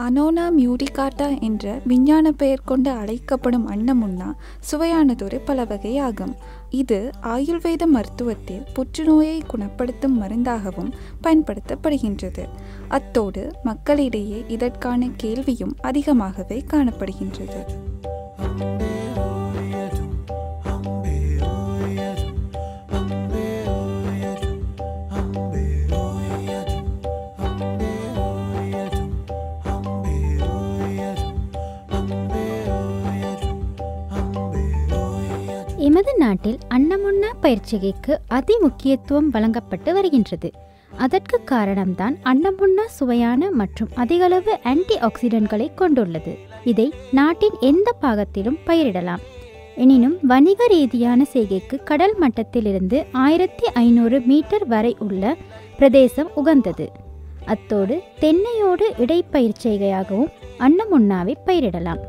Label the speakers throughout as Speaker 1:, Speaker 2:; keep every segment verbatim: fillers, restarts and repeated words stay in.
Speaker 1: அனோனா மியூரிகாட்டா என்ற விஞ்ஞான பெயர் கொண்டு அழைக்கப்படும் அன்னமுன்னா சுவையானதொரு பல வகையாகும். இது ஆயுர்வேத மருத்துவத்தில் புற்றுநோயை குணப்படுத்தும் மருந்தாகவும் பயன்படுத்தப்படுகின்றது. அத்தோடு மக்களிடையே இதற்கான கேள்வியும் அதிகமாகவே காணப்படுகின்றது.
Speaker 2: எமது நாட்டில் அன்னமுன்னா பயிற்சிகைக்கு அதி முக்கியத்துவம் வழங்கப்பட்டு வருகின்றது. அதற்கு காரணம்தான் அன்னமுன்னா சுவையான மற்றும் அதிகளவு ஆன்டி ஆக்சிடென்ட்களை கொண்டுள்ளது. இதை நாட்டின் எந்த பாகத்திலும் பயிரிடலாம். எனினும் வணிக ரீதியான செய்கைக்கு கடல் மட்டத்திலிருந்து ஆயிரத்தி ஐநூறு மீட்டர் வரை உள்ள பிரதேசம் உகந்தது. அத்தோடு தென்னையோடு இடைப்பயிர் செய்கையாகவும் அன்னமுன்னாவை பயிரிடலாம்.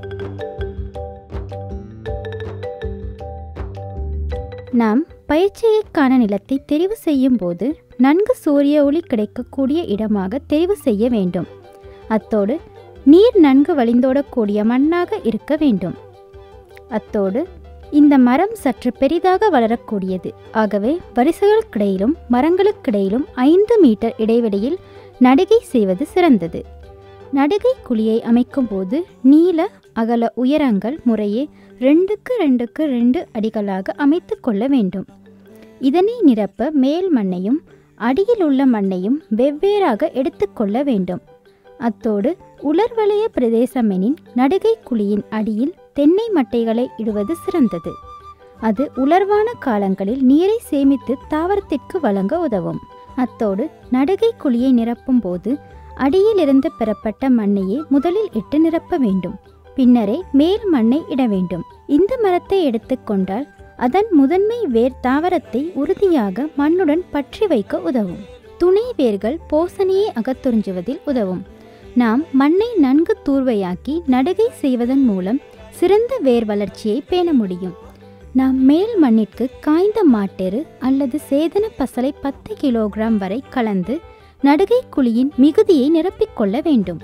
Speaker 2: நாம் பயிற்சியைக்கான நிலத்தை தெரிவு செய்யும் போது நன்கு சூரிய ஒளி கிடைக்கக்கூடிய இடமாக தெரிவு செய்ய வேண்டும். அத்தோடு நீர் நன்கு வழிந்தோடக்கூடிய மண்ணாக இருக்க வேண்டும். அத்தோடு இந்த மரம் சற்று பெரிதாக வளரக்கூடியது. ஆகவே வரிசைகளுக்கிடையிலும் மரங்களுக்கிடையிலும் ஐந்து மீட்டர் இடைவெளியில் நடுகை செய்வது சிறந்தது. நடுகை குழியை அமைக்கும் போது நீள அகல உயரங்கள் முறையே ரெண்டுக்கு ரெண்டுக்கு ரெண்டு அடிகளாக அமைத்து கொள்ள வேண்டும். இதனை நிரப்ப மேல் மண்ணையும் அடியில் உள்ள மண்ணையும் வெவ்வேறாக எடுத்துக்கொள்ள வேண்டும். அத்தோடு உலர்வலய பிரதேசமெனின் நடுகை குழியின் அடியில் தென்னை மட்டைகளை இடுவது சிறந்தது. அது உலர்வான காலங்களில் நீரை சேமித்து தாவரத்திற்கு வழங்க உதவும். அத்தோடு நடுகை குழியை நிரப்பும் போது அடியிலிருந்து பெறப்பட்ட மண்ணையே முதலில் இட்டு நிரப்ப வேண்டும். பின்னரே மேல் மண்ணை இட வேண்டும். இந்த மரத்தை எடுத்துக்கொண்டால் அதன் முதன்மை வேர் தாவரத்தை உறுதியாக மண்ணுடன் பற்றி வைக்க உதவும். துணை வேர்கள் போசனையை அகத்துறிஞ்சுவதில் உதவும். நாம் மண்ணை நன்கு தூர்வையாக்கி நடுகை செய்வதன் மூலம் சிறந்த வேர் வளர்ச்சியை பேண முடியும். நாம் மேல் மண்ணிற்கு காய்ந்த மாட்டெரு அல்லது சேதன பசலை பத்து கிலோகிராம் வரை கலந்து நடுகை குழியின் மிகுதியை நிரப்பிக்கொள்ள வேண்டும்.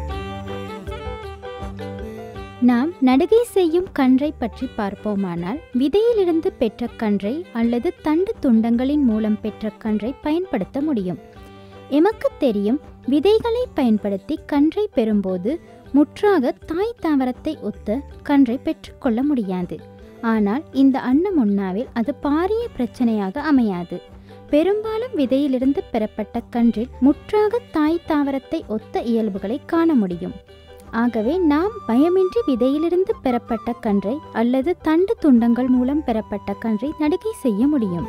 Speaker 2: நாம் நடுகை செய்யும் கன்றை பற்றி பார்ப்போமானால் விதையிலிருந்து பெற்ற கன்றை அல்லது தண்டு துண்டங்களின் மூலம் பெற்ற கன்றை பயன்படுத்த முடியும். எமக்கு தெரியும், விதைகளை பயன்படுத்தி கன்றை பெறும்போது முற்றாக தாய் தாவரத்தை ஒத்த கன்றை பெற்றுக்கொள்ள முடியாது. ஆனால் இந்த அன்னமுன்னாவில் அது பாரிய பிரச்சனையாக அமையாது. பெரும்பாலும் விதையிலிருந்து பெறப்பட்ட கன்றில் முற்றாக தாய் தாவரத்தை ஒத்த இயல்புகளை காண முடியும். ஆகவே நாம் பயமின்றி விதையிலிருந்து பெறப்பட்ட கன்றை அல்லது தண்டு துண்டங்கள் மூலம் பெறப்பட்ட கன்றை நடுகை செய்ய முடியும்.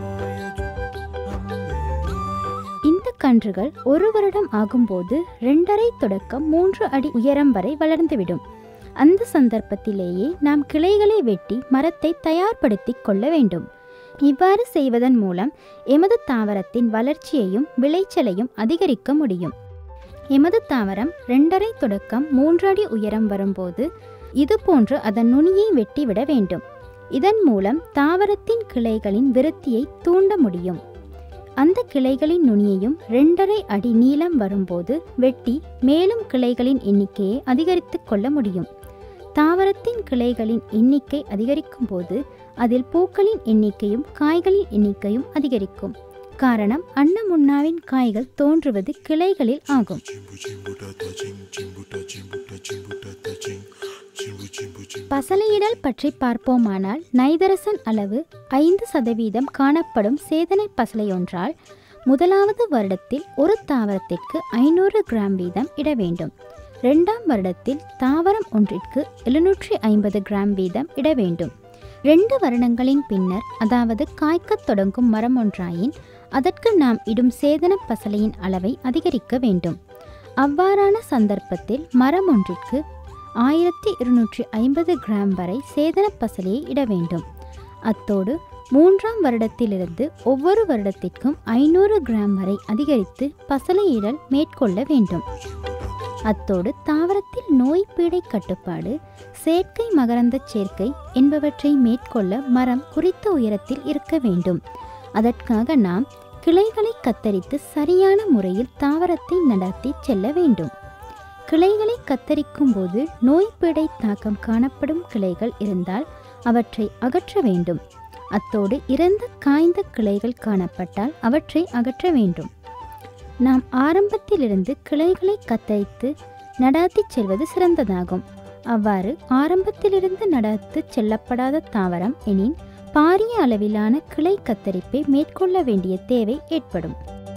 Speaker 2: இந்த கன்றுகள் ஒரு வருடம் ஆகும்போது இரண்டரை தொடக்கம் மூன்று அடி உயரம் வரை வளர்ந்துவிடும். அந்த சந்தர்ப்பத்திலேயே நாம் கிளைகளை வெட்டி மரத்தை தயார்படுத்தி கொள்ள வேண்டும். இவ்வாறு செய்வதன் மூலம் எமது தாவரத்தின் வளர்ச்சியையும் விளைச்சலையும் அதிகரிக்க முடியும். எமது தாவரம் இரண்டரை தொடக்கம் மூன்று அடி உயரம் வரும்போது இது போன்று அதன் நுனியை வெட்டிவிட வேண்டும். இதன் மூலம் தாவரத்தின் கிளைகளின் விருத்தியை தூண்ட முடியும். அந்த கிளைகளின் நுனியையும் இரண்டரை அடி நீளம் வரும்போது வெட்டி மேலும் கிளைகளின் எண்ணிக்கையை அதிகரித்து கொள்ள முடியும். தாவரத்தின் கிளைகளின் எண்ணிக்கை அதிகரிக்கும் போது அதில் பூக்களின் எண்ணிக்கையும் காய்களின் எண்ணிக்கையும் அதிகரிக்கும். காரணம், அன்னமுன்னாவின் காய்கள் தோன்றுவது கிளைகளில் ஆகும். பசலையிடல் பற்றி பார்ப்போமானால் நைதரசன் அளவு ஐந்து சதவீதம் காணப்படும் சேதனை பசலையொன்றால் முதலாவது வருடத்தில் ஒரு தாவரத்திற்கு ஐநூறு கிராம் வீதம் இட வேண்டும். இரண்டாம் வருடத்தில் தாவரம் ஒன்றிற்கு எழுநூற்றி ஐம்பது கிராம் வீதம் இட வேண்டும். ரெண்டு வருடங்களின் பின்னர், அதாவது காய்க்கத் தொடங்கும் மரம் ஒன்றாயின் அதற்கு நாம் இடும் சேதன பசலையின் அளவை அதிகரிக்க வேண்டும். அவ்வாறான சந்தர்ப்பத்தில் மரம் ஒன்றிற்கு ஆயிரத்தி இருநூற்றி ஐம்பது கிராம் வரை சேதன பசலையை இட வேண்டும். அத்தோடு மூன்றாம் வருடத்திலிருந்து ஒவ்வொரு வருடத்திற்கும் ஐநூறு கிராம் வரை அதிகரித்து பசலையிடல் மேற்கொள்ள வேண்டும். அத்தோடு தாவரத்தில் நோய் பீடை கட்டுப்பாடு, செயற்கை மகரந்த சேர்க்கை என்பவற்றை மேற்கொள்ள மரம் குறித்த உயரத்தில் இருக்க வேண்டும். அதற்காக நாம் கிளைகளை கத்தரித்து சரியான முறையில் தாவரத்தை நடத்தி செல்ல வேண்டும். கிளைகளை கத்தரிக்கும் போது நோய்பிடை தாக்கம் காணப்படும் கிளைகள் இருந்தால் அவற்றை அகற்ற வேண்டும். அத்தோடு இறந்த காய்ந்த கிளைகள் காணப்பட்டால் அவற்றை அகற்ற வேண்டும். நாம் ஆரம்பத்திலிருந்து கிளைகளை கத்தரித்து நடாத்தி செல்வது சிறந்ததாகும். அவ்வாறு ஆரம்பத்திலிருந்து நடாத்து செல்லப்படாத தாவரம் எனின் பாரிய அளவிலான கிளை கத்தரிப்பை மேற்கொள்ள வேண்டிய தேவை ஏற்படும்.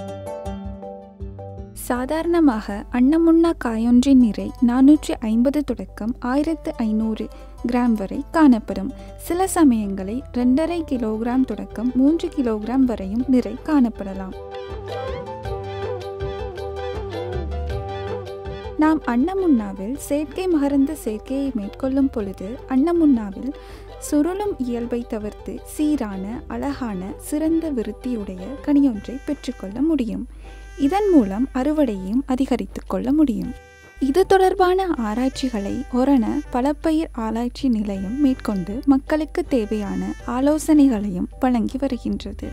Speaker 1: சாதாரணமாக அன்னமுன்னா காயொன்றின் நிறை நானூற்றி ஐம்பது தொடக்கம் ஆயிரத்து ஐநூறு கிராம் வரை காணப்படும். சில சமயங்களில் இரண்டரை கிலோகிராம் தொடக்கம் மூன்று கிலோகிராம் வரையும் நிறை காணப்படலாம். நாம் அன்னமுன்னாவில் செயற்கை மகரந்த சேர்க்கையை மேற்கொள்ளும் பொழுது அன்னமுன்னாவில் சுருளும் இயல்பை தவிர்த்து சீரான, அழகான, சிறந்த விருத்தியுடைய கனியொன்றை பெற்றுக்கொள்ள முடியும். இதன் மூலம் அறுவடையையும் அதிகரித்து கொள்ள முடியும். இது தொடர்பான ஆராய்ச்சிகளை ஒரண பலப்பயிர் ஆராய்ச்சி நிலையம் மேற்கொண்டு மக்களுக்கு தேவையான ஆலோசனைகளையும் வழங்கி வருகின்றது.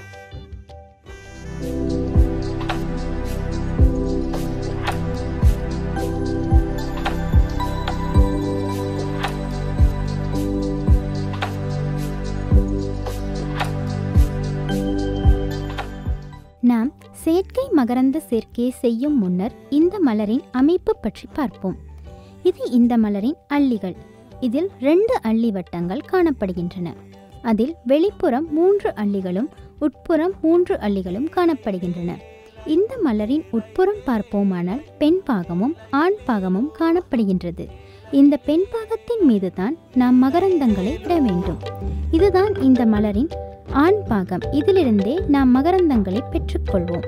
Speaker 2: நாம் செயற்கை மகரந்த சேர்க்கையை செய்யும் முன்னர் இந்த மலரின் அமைப்பு பற்றி பார்ப்போம். இது இந்த மலரின் அள்ளிகள். இதில் ரெண்டு அள்ளி வட்டங்கள் காணப்படுகின்றன. அதில் வெளிப்புறம் மூன்று அள்ளிகளும் உட்புறம் மூன்று அள்ளிகளும் காணப்படுகின்றன. இந்த மலரின் உட்புறம் பார்ப்போமானால் பெண் பாகமும் ஆண் பாகமும் காணப்படுகின்றது. இந்த பெண் பாகத்தின் மீதுதான் நாம் மகரந்தங்களை இட வேண்டும். இதுதான் இந்த மலரின் ஆண் பாகம். இதிலிருந்தே நாம் மகரந்தங்களை பெற்றுக்கொள்வோம்.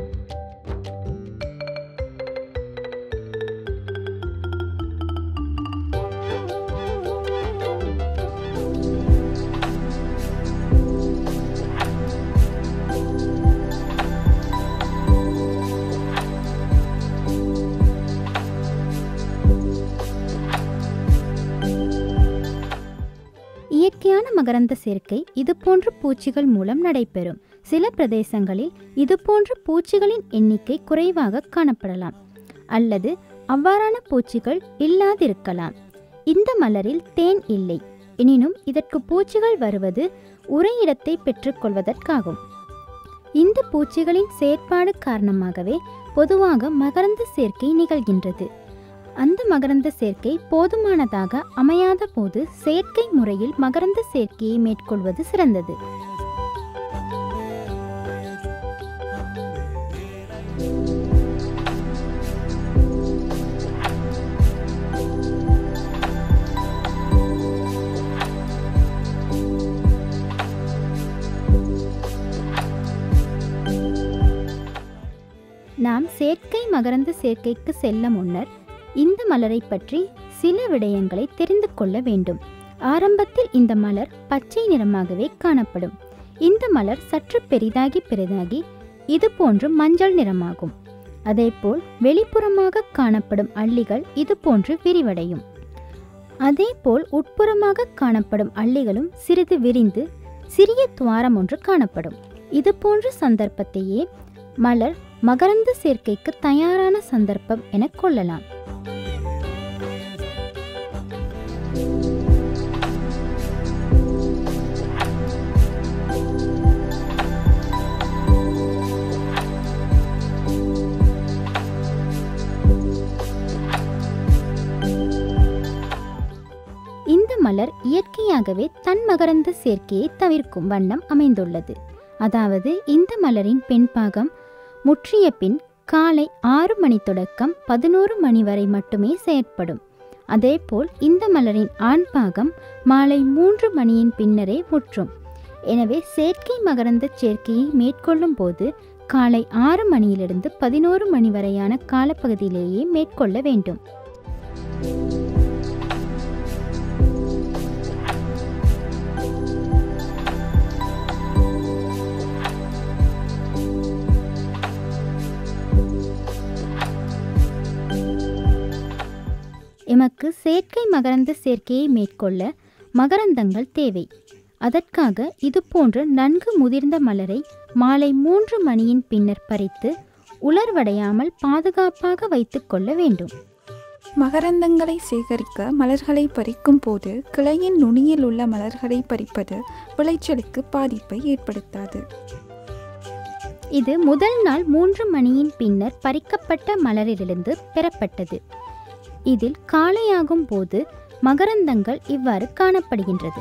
Speaker 2: இயற்கையான மகரந்த சேர்க்கை இதுபோன்ற பூச்சிகள் மூலம் நடைபெறும். சில பிரதேசங்களில் இதுபோன்ற பூச்சிகளின் எண்ணிக்கை குறைவாக காணப்படலாம் அல்லது அவ்வாறான பூச்சிகள் இல்லாதிருக்கலாம். இந்த மலரில் தேன் இல்லை. எனினும் இதற்கு பூச்சிகள் வருவது உறையிடத்தை பெற்றுக்கொள்வதற்காகும். இந்த பூச்சிகளின் செயற்பாடு காரணமாகவே பொதுவாக மகரந்த சேர்க்கை நிகழ்கின்றது. அந்த மகரந்த சேர்க்கை போதுமானதாக அமையாத போது செயற்கை முறையில் மகரந்த சேர்க்கையை மேற்கொள்வது சிறந்தது. நாம் செயற்கை மகரந்த சேர்க்கைக்கு செல்ல முன்னர் இந்த மலரை பற்றி சில விடயங்களை தெரிந்து கொள்ள வேண்டும். ஆரம்பத்தில் இந்த மலர் பச்சை நிறமாகவே காணப்படும். இந்த மலர் சற்று பெரிதாகி பெரிதாகி இது போன்று மஞ்சள் நிறமாகும். அதேபோல் வெளிப்புறமாக காணப்படும் அள்ளிகள் இது போன்று விரிவடையும். அதேபோல் உட்புறமாக காணப்படும் அள்ளிகளும் சிறிது விரிந்து சிறிய துவாரம் ஒன்று காணப்படும். இது போன்ற சந்தர்ப்பத்தையே மலர் மகரந்த சேர்க்கைக்கு தயாரான சந்தர்ப்பம் என கொள்ளலாம். இந்த மலர் இயற்கையாகவே தன் மகரந்த சேர்க்கையை தவிர்க்கும் வண்ணம் அமைந்துள்ளது. அதாவது இந்த மலரின் பெண் பாகம் முற்றிய பின் காலை ஆறு மணி தொடக்கம் பதினோரு மணி வரை மட்டுமே செயற்படும். அதேபோல் இந்த மலரின் ஆண் பாகம் மாலை மூன்று மணியின் பின்னரே முற்றும். எனவே செயற்கை மகரந்த சேர்க்கையை மேற்கொள்ளும் போது காலை ஆறு மணியிலிருந்து பதினோரு மணி வரையான காலப்பகுதியிலேயே மேற்கொள்ள வேண்டும். எமக்கு செயற்கை மகரந்த சேர்க்கையை மேற்கொள்ள மகரந்தங்கள் தேவை. அதற்காக இதுபோன்ற நன்கு முதிர்ந்த மலரை மாலை மூன்று மணியின் பின்னர் பறித்து உலர்வடையாமல் பாதுகாப்பாக வைத்து கொள்ள வேண்டும்.
Speaker 1: மகரந்தங்களை சேகரிக்க மலர்களை பறிக்கும் போது கிளையின் நுனியில் உள்ள மலர்களை பறிப்பது விளைச்சலுக்கு பாதிப்பை ஏற்படுத்தாது.
Speaker 2: இது முதல் நாள் மூன்று மணியின் பின்னர் பறிக்கப்பட்ட மலரிலிருந்து பெறப்பட்டது. இதில் காலையாகும் போது மகரந்தங்கள் இவ்வாறு காணப்படுகின்றது.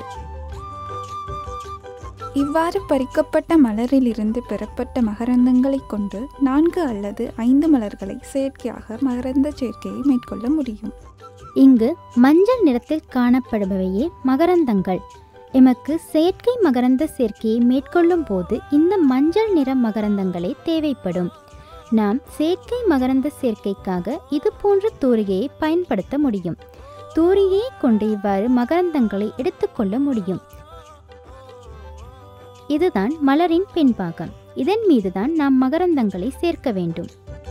Speaker 1: இவ்வாறு பறிக்கப்பட்ட மலரிலிருந்து பெறப்பட்ட மகரந்தங்களை கொண்டு நான்கு அல்லது ஐந்து மலர்களை செயற்கையாக மகரந்த சேர்க்கையை மேற்கொள்ள முடியும்.
Speaker 2: இங்கு மஞ்சள் நிறத்தில் காணப்படுபவையே மகரந்தங்கள். எமக்கு செயற்கை மகரந்த சேர்க்கையை மேற்கொள்ளும் போது இந்த மஞ்சள் நிற மகரந்தங்களே தேவைப்படும். நாம் செயற்கை மகரந்த சேர்க்கைக்காக இது போன்ற தூரிகையை பயன்படுத்த முடியும். தூரிகையை கொண்டு இவ்வாறு மகரந்தங்களை எடுத்துக்கொள்ள முடியும். இதுதான் மலரின் பின்பாகம். இதன் மீதுதான் நாம் மகரந்தங்களை சேர்க்க வேண்டும்.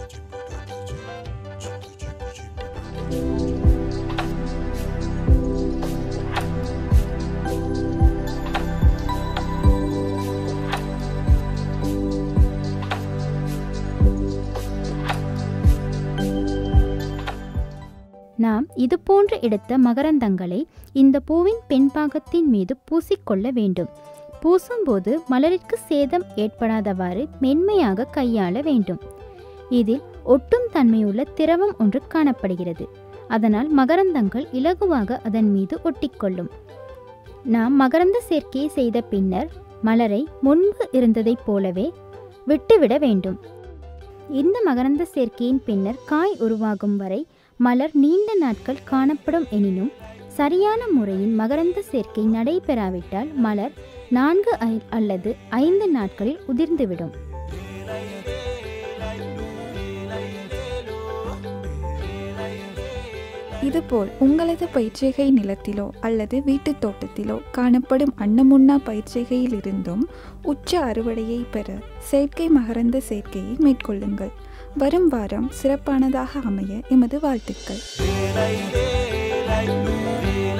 Speaker 2: நாம் இது போன்று எடுத்த மகரந்தங்களை இந்த பூவின் பின்பாகத்தின் மீது பூசிக்கொள்ள வேண்டும். பூசும்போது மலருக்கு சேதம் ஏற்படாதவாறு மென்மையாக கையாள வேண்டும். இதில் ஒட்டும் தன்மையுள்ள திரவம் ஒன்று காணப்படுகிறது. அதனால் மகரந்தங்கள் இலகுவாக அதன் மீது ஒட்டிக்கொள்ளும். நாம் மகரந்த சேர்க்கையை செய்த பின்னர் மலரை முன்பு இருந்ததைப் போலவே விட்டுவிட வேண்டும். இந்த மகரந்த சேர்க்கையின் பின்னர் காய் உருவாகும் வரை மலர் நீண்ட நாட்கள் காணப்படும். எனினும் சரியான முறையின் மகரந்த சேர்க்கை நடைபெறாவிட்டால் மலர் நான்கு அல்லது ஐந்து நாட்களில் உதிர்ந்துவிடும்.
Speaker 1: இதுபோல் உங்களது பயிர்ச்செய்கை நிலத்திலோ அல்லது வீட்டுத் தோட்டத்திலோ காணப்படும் அன்னமுன்னா பயிர்ச்செய்கையில் இருந்தும் உச்ச அறுவடையை பெற செயற்கை மகரந்த சேர்க்கையை மேற்கொள்ளுங்கள். வரும் வாரம் சிறப்பானதாக அமைய எமது வாழ்த்துக்கள்.